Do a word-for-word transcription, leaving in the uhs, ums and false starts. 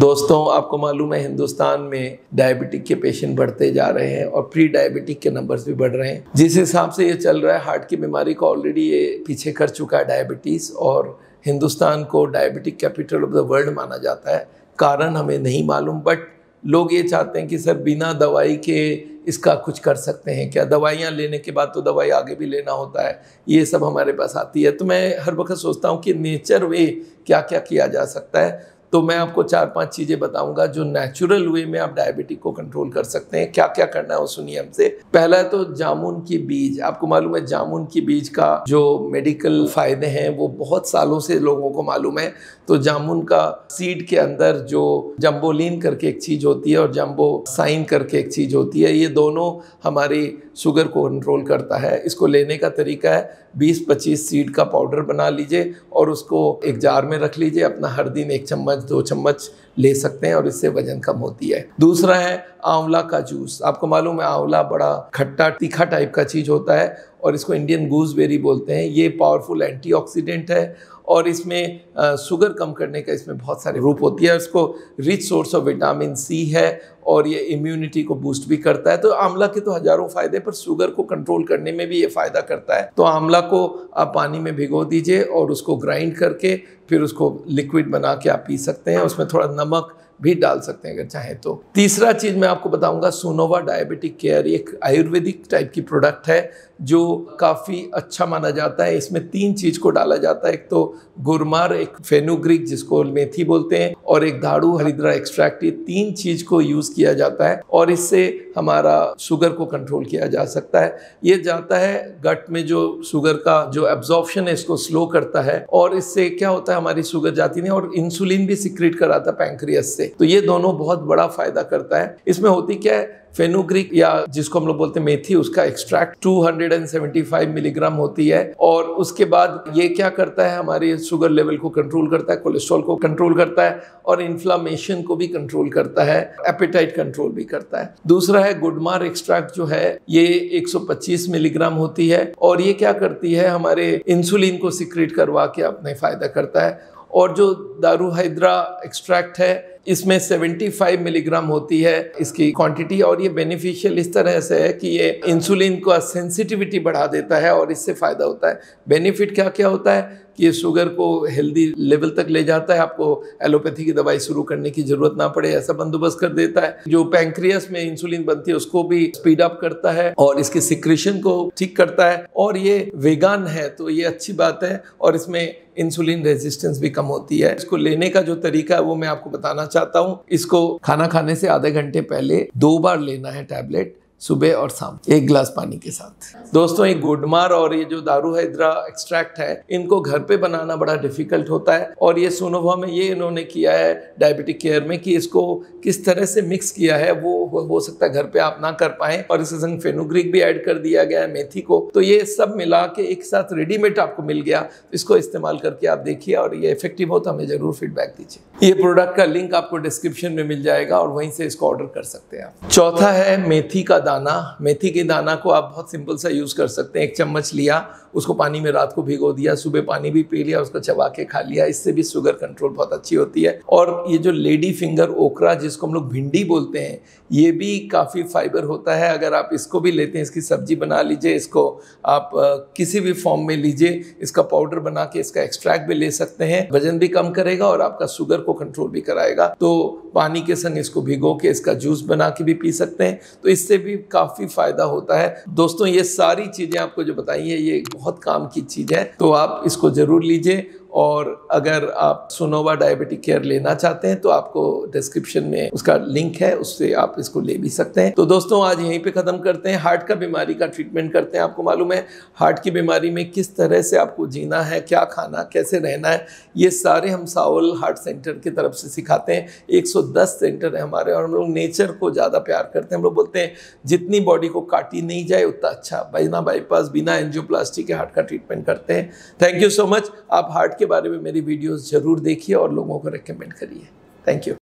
दोस्तों, आपको मालूम है हिंदुस्तान में डायबिटिक के पेशेंट बढ़ते जा रहे हैं और प्री डायबिटिक के नंबर्स भी बढ़ रहे हैं। जिस हिसाब से ये चल रहा है, हार्ट की बीमारी को ऑलरेडी ये पीछे कर चुका है डायबिटीज़, और हिंदुस्तान को diabetic capital of the world माना जाता है। कारण हमें नहीं मालूम, बट लोग ये चाहते हैं कि सर बिना दवाई के इसका कुछ कर सकते हैं क्या? दवाइयाँ लेने के बाद तो दवाई आगे भी लेना होता है, ये सब हमारे पास आती है। तो मैं हर वक्त सोचता हूँ कि नेचर वे क्या क्या किया जा सकता है। तो मैं आपको चार पांच चीज़ें बताऊंगा जो नेचुरल वे में आप डायबिटिक को कंट्रोल कर सकते हैं। क्या क्या करना है वो सुनिए हमसे। पहला है तो जामुन की बीज। आपको मालूम है जामुन की बीज का जो मेडिकल फ़ायदे हैं वो बहुत सालों से लोगों को मालूम है। तो जामुन का सीड के अंदर जो जम्बोलिन करके एक चीज़ होती है और जम्बोसाइन करके एक चीज़ होती है, ये दोनों हमारी शुगर को कंट्रोल करता है। इसको लेने का तरीका है बीस पच्चीस सीड का पाउडर बना लीजिए और उसको एक जार में रख लीजिए। अपना हर दिन एक चम्मच दो चम्मच ले सकते हैं और इससे वजन कम होती है। दूसरा है आंवला का जूस। आपको मालूम है आंवला बड़ा खट्टा तीखा टाइप का चीज़ होता है और इसको इंडियन गूसबेरी बोलते हैं। ये पावरफुल एंटीऑक्सीडेंट है और इसमें आ, शुगर कम करने का इसमें बहुत सारे रूप होती है। इसको rich source of vitamin C है और ये इम्यूनिटी को बूस्ट भी करता है। तो आंवला के तो हजारों फायदे, पर शुगर को कंट्रोल करने में भी ये फ़ायदा करता है। तो आंवला को आप पानी में भिगो दीजिए और उसको ग्राइंड करके फिर उसको लिक्विड बना के आप पी सकते हैं। उसमें थोड़ा नमक भी डाल सकते हैं अगर चाहें तो। तीसरा चीज़ मैं आपको बताऊंगा, सोनोवा डायबिटिक केयर। एक आयुर्वेदिक टाइप की प्रोडक्ट है जो काफ़ी अच्छा माना जाता है। इसमें तीन चीज़ को डाला जाता है। एक तो गुरमार, एक फेनुग्रीक जिसको मेथी बोलते हैं, और एक दारू हरिद्रा एक्सट्रैक्ट। ये तीन चीज़ को यूज़ किया जाता है और इससे हमारा शुगर को कंट्रोल किया जा सकता है। ये जाता है गट में, जो शुगर का जो एब्जॉर्प्शन है इसको स्लो करता है और इससे क्या होता है हमारी शुगर जाती नहीं और इंसुलिन भी सिक्रेट कराता है पैंक्रियास से। तो ये दोनों बहुत बड़ा फायदा करता है। इसमें होती क्या है, फेनुग्रीक या जिसको हम लोग बोलते हैं मेथी, उसका एक्सट्रैक्ट दो सौ पचहत्तर मिलीग्राम होती है और उसके बाद ये क्या करता है, हमारे शुगर लेवल को कंट्रोल करता है, कोलेस्ट्रॉल को कंट्रोल करता है और इन्फ्लामेशन को भी कंट्रोल करता है, एपेटाइट कंट्रोल भी करता है। दूसरा है गुडमार एक्सट्रैक्ट, जो है ये एक सौ पच्चीस मिलीग्राम होती है और ये क्या करती है, हमारे इंसुलिन को सिक्रेट करवा के अपने फायदा करता है। और जो दारू हरिद्रा एक्सट्रैक्ट है इसमें पचहत्तर मिलीग्राम होती है इसकी क्वांटिटी, और ये बेनिफिशियल इस तरह से है कि ये इंसुलिन का सेंसिटिविटी बढ़ा देता है और इससे फ़ायदा होता है। बेनिफिट क्या क्या होता है कि ये शुगर को हेल्दी लेवल तक ले जाता है, आपको एलोपैथी की दवाई शुरू करने की ज़रूरत ना पड़े ऐसा बंदोबस्त कर देता है। जो पैंक्रियास में इंसुलिन बनती है उसको भी स्पीड अप करता है और इसके सिक्रेशन को ठीक करता है। और ये वेगान है तो ये अच्छी बात है और इसमें इंसुलिन रेजिस्टेंस भी कम होती है। इसको लेने का जो तरीका है वो मैं आपको बताना चाहता हूँ। इसको खाना खाने से आधे घंटे पहले दो बार लेना है टैबलेट, सुबह और शाम, एक गिलास पानी के साथ। दोस्तों, ये गुडमार और ये जो दारू हरिद्रा एक्सट्रैक्ट है इनको घर पे बनाना बड़ा डिफिकल्ट होता है और ये सोनोवा में ये इन्होंने किया है डायबिटिक केयर में कि इसको किस तरह से मिक्स किया है वो हो सकता है घर पे आप ना कर पाएं, और इसके संग फेनुग्रीक भी ऐड कर दिया गया है, मेथी को। तो ये सब मिला के एक साथ रेडीमेड आपको मिल गया। इसको इस्तेमाल करके आप देखिए और ये इफेक्टिव हो तो हमें जरूर फीडबैक दीजिए। ये प्रोडक्ट का लिंक आपको डिस्क्रिप्शन में मिल जाएगा और वहीं से इसको ऑर्डर कर सकते हैं आप। चौथा है मेथी का दाना। मेथी के दाना को आप बहुत सिंपल सा यूज़ कर सकते हैं। एक चम्मच लिया, उसको पानी में रात को भिगो दिया, सुबह पानी भी पी लिया, उसको चबा के खा लिया। इससे भी शुगर कंट्रोल बहुत अच्छी होती है। और ये जो लेडी फिंगर ओकरा जिसको हम लोग भिंडी बोलते हैं, ये भी काफ़ी फाइबर होता है। अगर आप इसको भी लेते हैं, इसकी सब्जी बना लीजिए, इसको आप आ, किसी भी फॉर्म में लीजिए, इसका पाउडर बना के इसका एक्सट्रैक्ट भी ले सकते हैं। वजन भी कम करेगा और आपका शुगर को कंट्रोल भी कराएगा। तो पानी के संग इसको भिगो के इसका जूस बना के भी पी सकते हैं, तो इससे भी काफ़ी फायदा होता है। दोस्तों, ये सारी चीज़ें आपको जो बताई है ये बहुत काम की चीज़ है, तो आप इसको ज़रूर लीजिए। और अगर आप सोनोवा डायबिटिक केयर लेना चाहते हैं तो आपको डिस्क्रिप्शन में उसका लिंक है, उससे आप इसको ले भी सकते हैं। तो दोस्तों, आज यहीं पे ख़त्म करते हैं। हार्ट का बीमारी का ट्रीटमेंट करते हैं। आपको मालूम है हार्ट की बीमारी में किस तरह से आपको जीना है, क्या खाना, कैसे रहना है, ये सारे हम सावल हार्ट सेंटर की तरफ से सिखाते हैं। एक सौ दस सेंटर है हमारे और हम लोग नेचर को ज़्यादा प्यार करते हैं। हम लोग बोलते हैं जितनी बॉडी को काटी नहीं जाए उतना अच्छा। बिना बाईपास, बिना एंजियोप्लास्टी के हार्ट का ट्रीटमेंट करते हैं। Thank you so much. आप हार्ट के बारे में मेरी वीडियोस जरूर देखिए और लोगों को रेकमेंड करिए। Thank you.